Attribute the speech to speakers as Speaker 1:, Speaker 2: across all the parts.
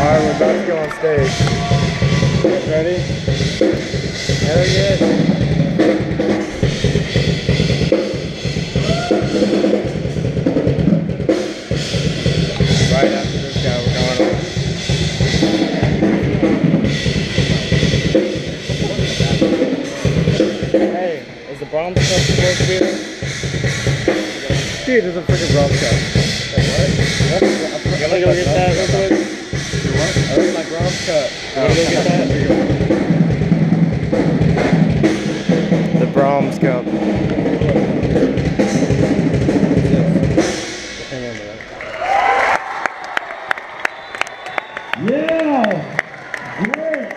Speaker 1: Alright, we're about to go on stage. Ready? Hell yeah. Right after this guy, we're going on. Hey, is the Brahms Cup supposed to be there? Dude, there's a freaking Brahms Cup. Like what? You gonna go get that real quick? What? That's my Brahms Cup. You wanna go get that? The Brahms Cup.
Speaker 2: Yeah! Great!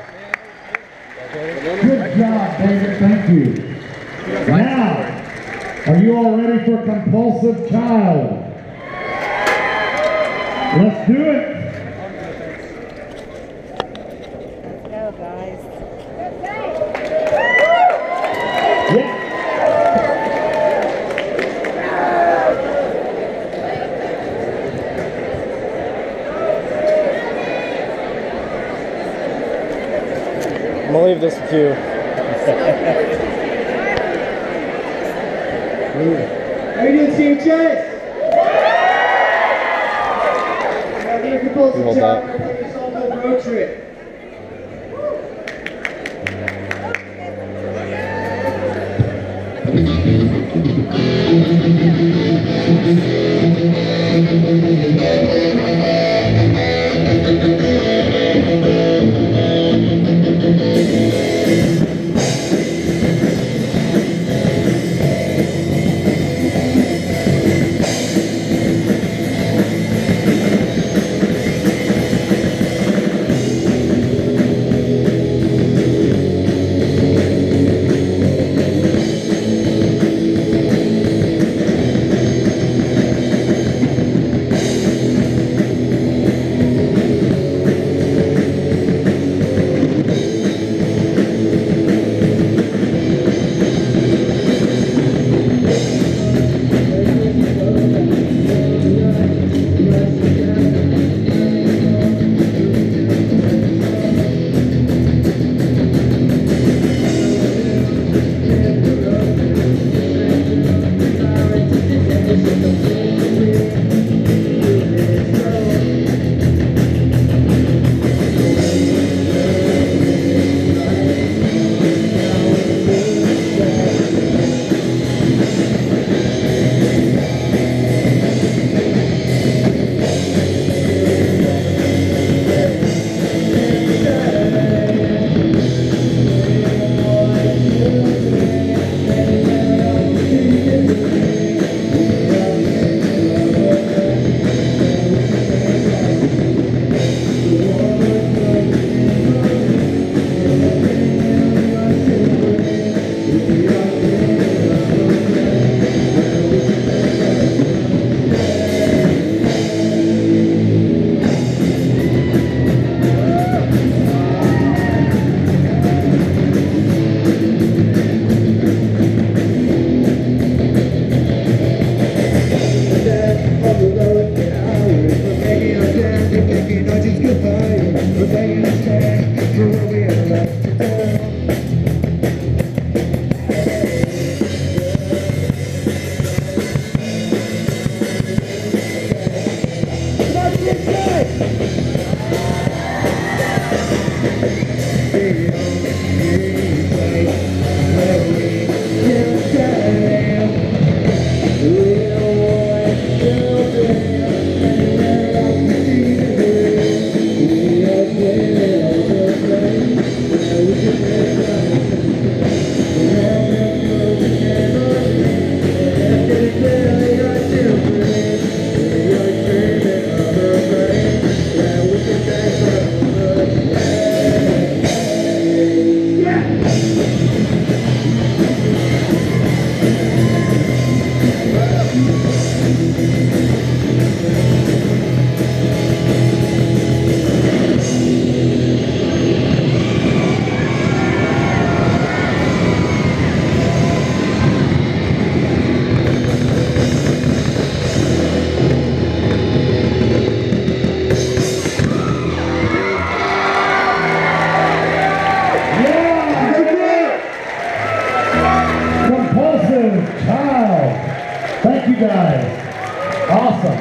Speaker 2: Good job, David. Thank you. Now, are you all ready for Kompulsive Child? Let's do it!
Speaker 3: Let's go, guys.
Speaker 2: Yeah.
Speaker 1: I'm gonna leave this with you.
Speaker 4: How you doing, Team Chase? We're doing Kompulsive
Speaker 1: Hold
Speaker 4: Child.
Speaker 1: that.
Speaker 4: We're taking us on a road trip.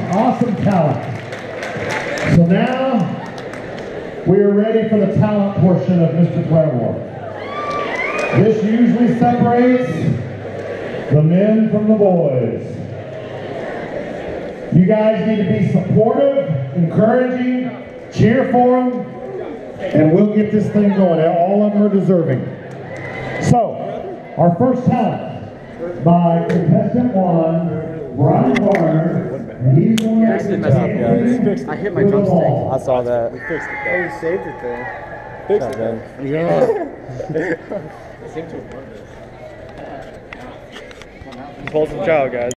Speaker 2: awesome talent. So now we are ready for the talent portion of Mr. Claremore. This usually separates the men from the boys. You guys need to be supportive, encouraging, cheer for them, and we'll get this thing going. All of them are deserving. So, our first talent by contestant 1, Brian Barner. And he's going to
Speaker 1: mess up, guys. I hit my drumstick. I saw that. We fixed it though.
Speaker 4: Oh, you saved it though.
Speaker 1: Fixed it then. Yeah. Compulsive child, guys.